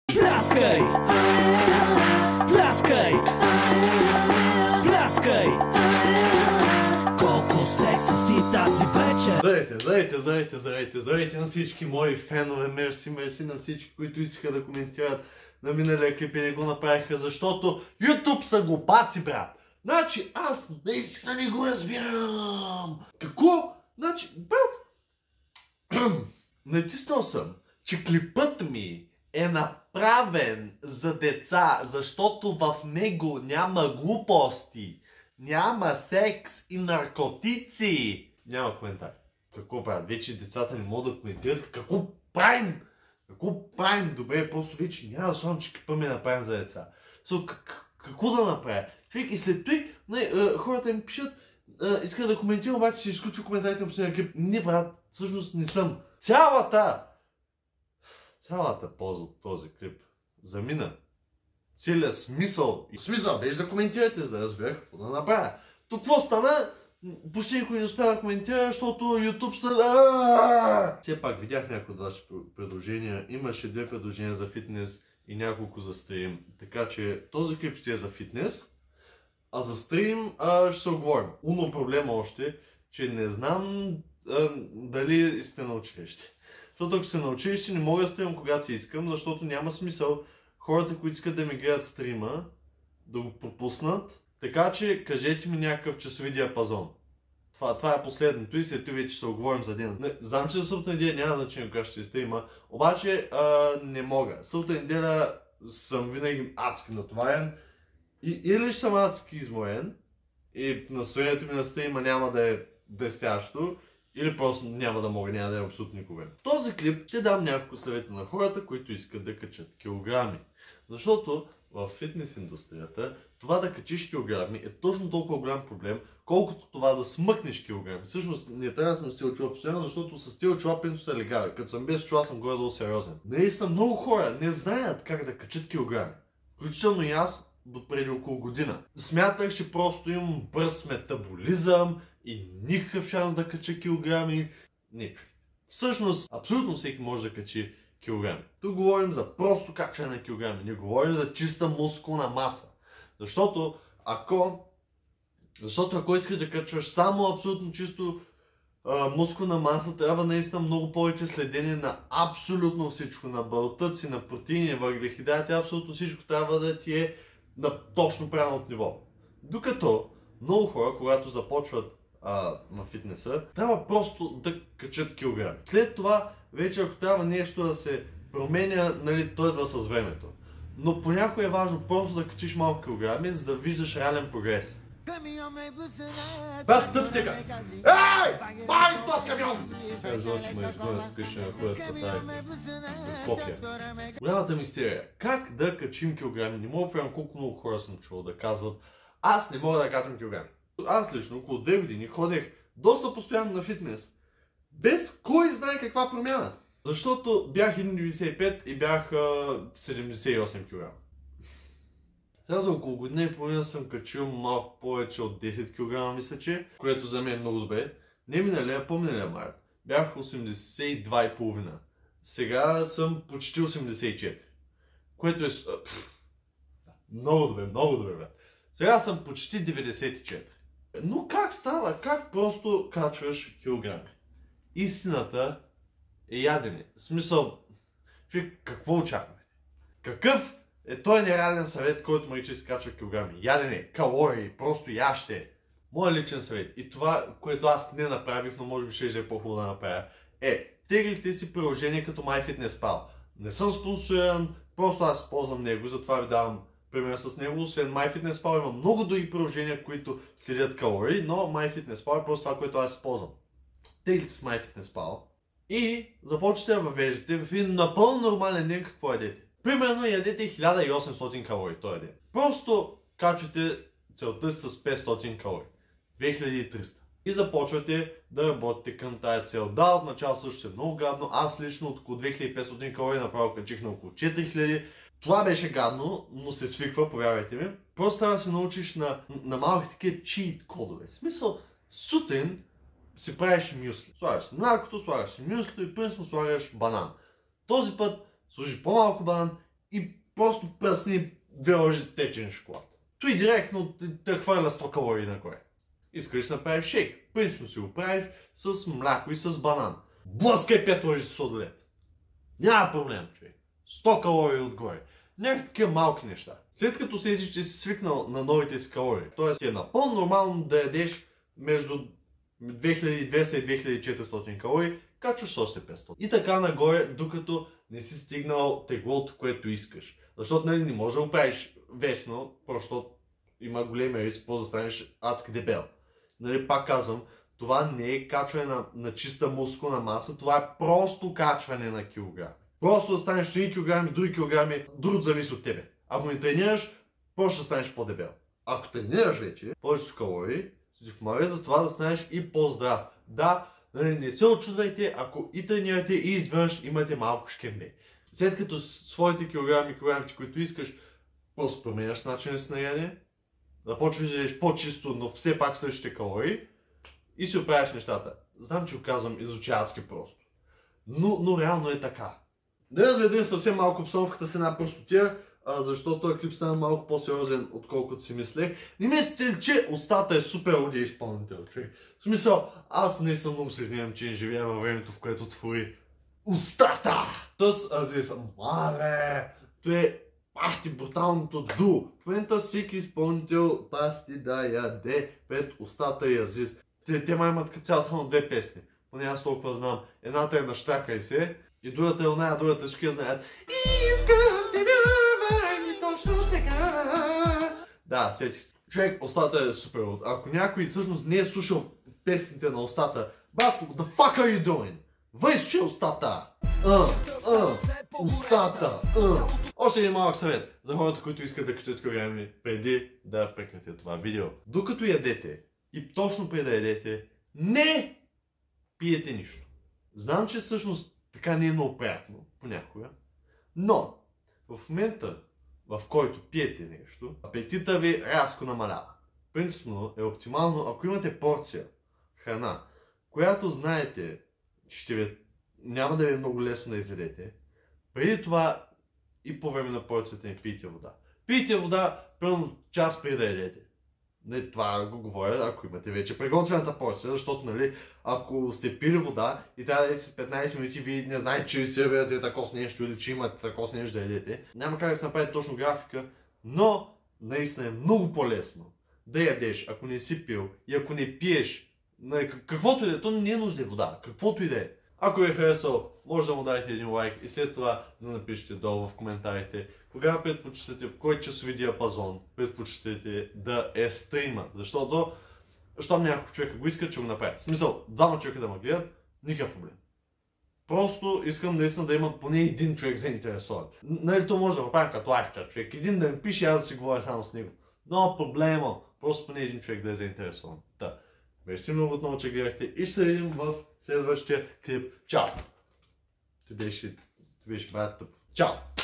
Пляскай! Пляскай! Пляскай! Колко секси си тази вечер! Здравейте на всички мои фенове, мерси на всички, които искаха да коментират на миналия клип и не го направиха, защото YouTube са глупаци, брат! Значи, аз наистина не го разбирам! Какво? Значи, брат, натиснал съм, че клипът ми е направен за деца, защото в него няма глупости, няма секс и наркотици. Няма коментар. Какво правят? Вече децата не могат да коментират. Какво правим? Какво правим? Добре, просто вече няма защо, че клипът ми е направен за деца. Какво да направя? Човек, и след той хората ми пишат, искат да коментирам, обаче ще изключи коментарите на последния клип. Не, брат, всъщност не съм. Цялата полза от този клип замина. Целият смисъл беше да коментирате, за да разберах какво да направя. Тук какво стана? Почти никой не успя да коментира, защото YouTube са... Все пак видях някои от вашите предложения. Имаше 2 предложения за фитнес и няколко за стрим. Така че този клип ще е за фитнес, а за стрим ще се оговорим. Умно проблема още, че не знам дали сте на училище. Защото ако сте на училище, не мога да стримам когато си искам, защото няма смисъл хората, които искат да ми гледат стрима, да го пропуснат. Така че кажете ми някакъв часови диапазон. Това е последното и след това вече ще се оговорим за ден. Знам, че за събота неделя няма значение кога ще стрима, обаче не мога. Събота неделя съм винаги адски натоварен или ще съм адски изморен и настроението ми на стрима няма да е блестящо, или просто няма да мога, няма да имам абсолютно никога. В този клип ще дам няколко съвета на хората, които искат да качат килограми. Защото в фитнес индустрията това да качиш килограми е точно толкова голям проблем, колкото това да смъкнеш килограми. Всъщност не трябва да съм с тия очила постоянно, защото с тия очила принцип са легави. Като съм без очила съм горе-долу сериозен. Наистина много хора не знаят как да качат килограми. Включително и аз до преди около година. Смятах, че просто имам бърз метаболизъм и никакъв шанс да кача килограми. Не. Всъщност, абсолютно всеки може да качи килограми. Тук говорим за просто качване на килограми. Не говорим за чиста мускулна маса. Защото ако искаш да качваш само абсолютно чисто мускулна маса, трябва наистина много повече следение на абсолютно всичко. На белтъци, на протеини, въглехидрати, абсолютно всичко трябва да ти е на точно правилното ниво. Докато много хора, когато започват на фитнеса, трябва просто да качат килограми. След това, вече ако трябва нещо да се променя, нали, то идва с времето. Но понякога е важно просто да качиш малко килограми, за да виждаш реален прогрес. Брат, тъп тега! Ей! Бай, този камион! Сега жълт, че ме изгонят тук, ще находят по тази Скопия. Голямата мистерия. Как да качим килограми? Не мога да правим колко много хора съм чувал да казват: аз не мога да качвам килограми. Аз лично около 2 години ходех доста постоянно на фитнес, без кой знае каква промяна. Защото бях 1,95 и бях 78 кг. Сега за около година и половина съм качил малко повече от 10 кг, мисля, че, което за мен е много добре. Не миналия, по-миналия март бях 82,5. Сега съм почти 84. Което е много добре, брат. Сега съм почти 94. Но как става? Как просто качваш килограми? Истината е ядене. В смисъл, човек, какво очаквате? Какъв е този нереален съвет, който ме рече си качва килограми? Ядене, калории, просто яще. Моят личен съвет и това, което аз не направих, но може би ще е по-хубаво да направя, теглите си приложение като MyFitnessPal. Не съм спонсориран, просто аз използвам него, затова ви давам пример с него. Освен MyFitnessPal има много други приложения, които следят калории, но MyFitnessPal е просто това, което аз използвам. Теглите с MyFitnessPal и започвате да въвеждате в един напълно нормален ден какво ядете. Примерно ядете 1800 калории този ден. Просто качвате целта си с 500 калории. 2300. И започвате да работите към тая цел. Да, отначало също е много гадно. Аз лично от около 2500 калории направо качих на около 4000. Това беше гадно, но се свиква, повярвайте ми. Просто трябва да се научиш на малки такива чит кодове. В смисъл, сутрин си правиш мюсли. Слагаш млякото, слагаш мюсли и принципно слагаш банан. Този път сложи по-малко банан и просто пръсни 2 лъжи течен шоколад. Той директно те хвърля 100 калории нагоре. Искаш да направиш шейк. Принципно си го правиш с мляко и с банан. Блъскай 5 лъжи сладолед. Няма проблем, човек. 100 калории отгоре. Някакви такива малки неща. След като седиш, че си свикнал на новите си калории, т.е. е напълно нормално да ядеш между 2200 и 2400 калории, качваш още 500. И така нагоре, докато не си стигнал теглото, което искаш. Защото не можеш да го правиш вечно, защото има големи риск да станеш адски дебел. Пак казвам, това не е качване на чиста мускулна маса, това е просто качване на килограми. Просто да станеш 1 килограми, други килограми, друг зависи от тебе. Ако не тренираш, просто ще станеш по-дебел. Ако тренираш вече, повечето калории, ще ти помага за това да станеш и по-здрав. Да, не се очудвайте, ако и тренирате и извънш имате малко шкембе. След като своите килограмите, които искаш, просто променяш начина си на ядене, да почваш да ядеш по-чисто, но все пак същите калории и си оправяш нещата. Знам, че го казвам изучаватски просто. Но реално е така. Да разведем съвсем малко обстановката с една простотия, защото този клип стана малко по-сериозен, отколкото си мислех. Не мислите ли, че устата е супер аудио изпълнител, човек? В смисъл, аз не съм много се изнемам, че не живея във времето, в което твори устата! С Азис. Мале! То е пахти бруталното ду. В момента всеки изпълнител пасти да яде пред устата и Азис. Те май имат като цяло само 2 песни. Поне аз толкова знам. Едната е на Щакай се и другата е оная, другата всички я знаят. Искам те вървай точно сега. Да, сетих се. Човек, устата е супер. Ако някой всъщност не е слушал песните на устата, батко, the fuck are you doing? Въй слушай устата! Устата! Още един малък съвет за хората, които искат да качат килограми преди да прекратят това видео. Докато ядете и точно преди да ядете, не пиете нищо. Знам, че всъщност така не е много приятно понякога, но в момента, в който пиете нещо, апетита ви рязко намалява. Принципно е оптимално, ако имате порция храна, която знаете, че няма да ви е много лесно да изведете, преди това и по време на порцията не пийте вода. Пийте вода пълно час преди да ядете. Не, това го говоря, ако имате вече приготвената порция, защото, ако сте пили вода и трябва да ядете след 15 минути, вие не знаете, че сервирате такова нещо или че имате такова нещо да ядете, няма как да се направи точно графика, но наистина е много по-лесно да ядеш, ако не си пил и ако не пиеш, каквото и да е, то не е нужда вода, каквото и да е. Ако ви е харесал, може да му дадете един лайк и след това да напишете долу в коментарите кога предпочитате, в кой часови диапазон предпочитате да е стрима. Защото, щом няколко човека го искат, че го направят. В смисъл, 2 човека да ме гледат, никакъв проблем. Просто искам наистина да има поне един човек заинтересован. То може да го правим като лайфчат човек. Един да ми пише, аз да си говоря само с него. Но проблема, просто поне един човек да е заинтересован. Да. Мерси много отново, че гледахте и ще се видим в следващия клип. Чао! Ти беше брат тъп. Чао!